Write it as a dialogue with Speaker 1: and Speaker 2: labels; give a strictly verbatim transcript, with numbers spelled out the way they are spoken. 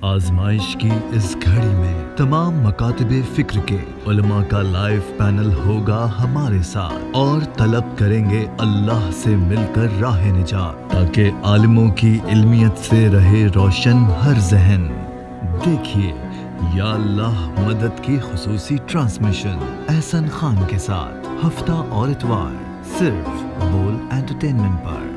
Speaker 1: आजमाइश की इस घड़ी में तमाम मकातबे फिक्र के उलमा का लाइव पैनल होगा हमारे साथ और तलब करेंगे अल्लाह से मिलकर राह निजात, ताकि आलिमों की इल्मियत से रहे रोशन हर जहन। देखिए या अल्लाह मदद की खुसूसी ट्रांसमिशन अहसन खान के साथ हफ्ता और इतवार सिर्फ बोल एंटरटेनमेंट पर।